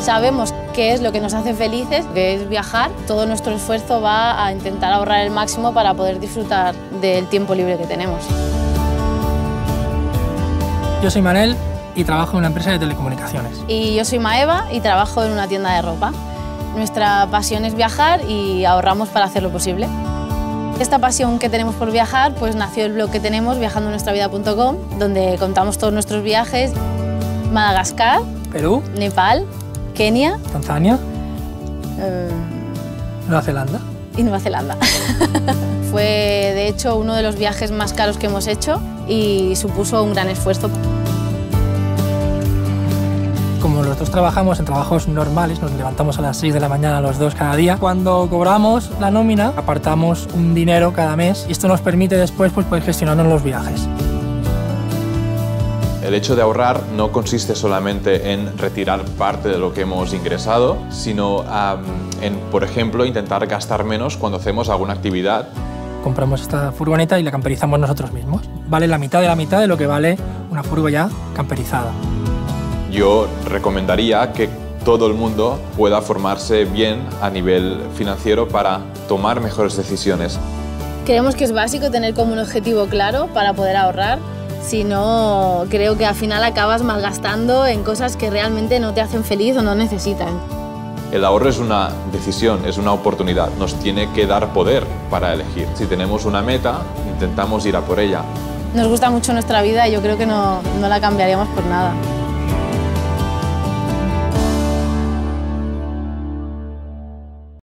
Sabemos qué es lo que nos hace felices, que es viajar. Todo nuestro esfuerzo va a intentar ahorrar el máximo para poder disfrutar del tiempo libre que tenemos. Yo soy Manel y trabajo en una empresa de telecomunicaciones. Y yo soy Maeva y trabajo en una tienda de ropa. Nuestra pasión es viajar y ahorramos para hacerlo posible. Esta pasión que tenemos por viajar, pues nació el blog que tenemos, viajandonuestravida.com, donde contamos todos nuestros viajes. Madagascar, Perú, Nepal, Kenia, Tanzania, Nueva Zelanda. Y Nueva Zelanda. Fue, de hecho, uno de los viajes más caros que hemos hecho y supuso un gran esfuerzo. Como nosotros trabajamos en trabajos normales, nos levantamos a las 6 de la mañana los dos cada día, cuando cobramos la nómina apartamos un dinero cada mes y esto nos permite después poder gestionarnos los viajes. El hecho de ahorrar no consiste solamente en retirar parte de lo que hemos ingresado, sino en, por ejemplo, intentar gastar menos cuando hacemos alguna actividad. Compramos esta furgoneta y la camperizamos nosotros mismos. Vale la mitad de lo que vale una furgo ya camperizada. Yo recomendaría que todo el mundo pueda formarse bien a nivel financiero para tomar mejores decisiones. Creemos que es básico tener como un objetivo claro para poder ahorrar. Si no, creo que al final acabas malgastando en cosas que realmente no te hacen feliz o no necesitan. El ahorro es una decisión, es una oportunidad. Nos tiene que dar poder para elegir. Si tenemos una meta, intentamos ir a por ella. Nos gusta mucho nuestra vida y yo creo que no la cambiaríamos por nada.